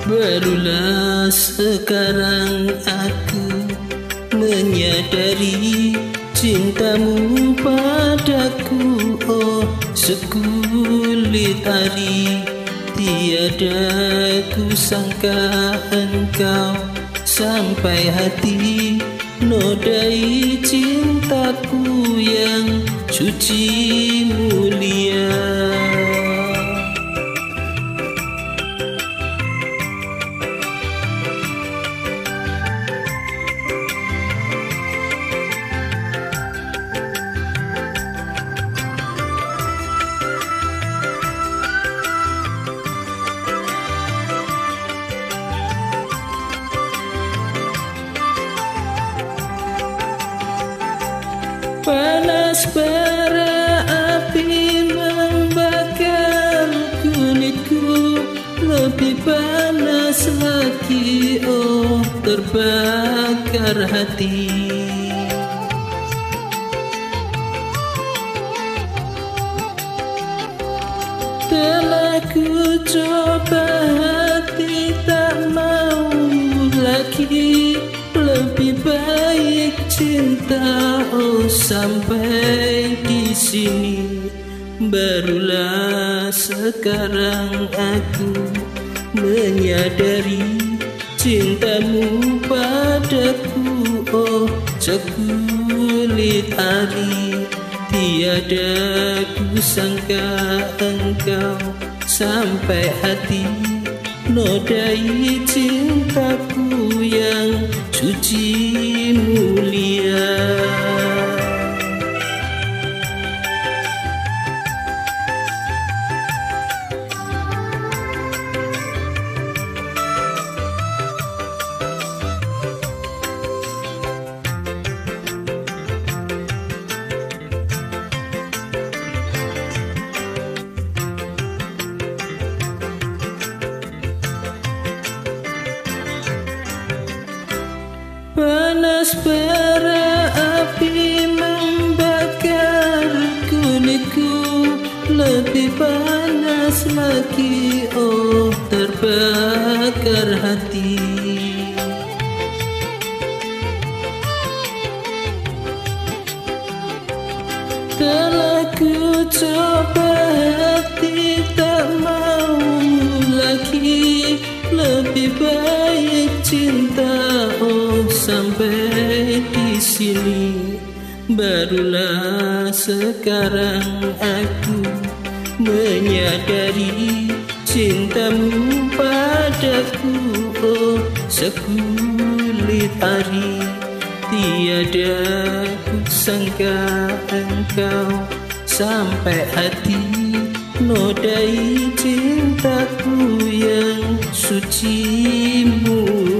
Barulah sekarang aku menyadari cintamu padaku. Oh, sekulit hari tiada ku sangka engkau sampai hati nodai cintaku yang suci mulia. Panas bara api membakar kulitku, lebih panas lagi, oh terbakar hati. Telah ku coba hati tak mau lagi, lebih baik cinta, oh sampai di sini. Barulah sekarang aku menyadari cintamu padaku. Oh, sekulit hari tiada ku sangka engkau sampai hati nodai cintaku yang suci mulia. Panas bara api membakar kulitku, lebih panas lagi, oh terbakar hati. Telah ku coba hati tak mau lagi, lebih baik cinta, oh sampai di sini. Barulah sekarang aku menyadari cintamu padaku. Oh, sekulit hari tiada ku sangka engkau sampai hati nodai cintaku yang suci mulia.